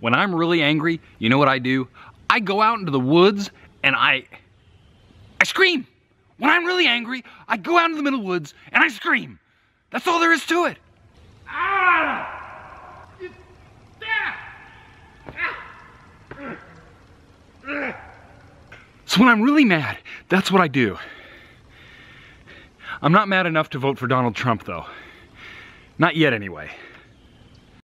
when I'm really angry, you know what I do? I go out into the woods and I scream. When I'm really angry, I go out into the middle woods and I scream. That's all there is to it. So when I'm really mad, that's what I do. I'm not mad enough to vote for Donald Trump though. Not yet anyway.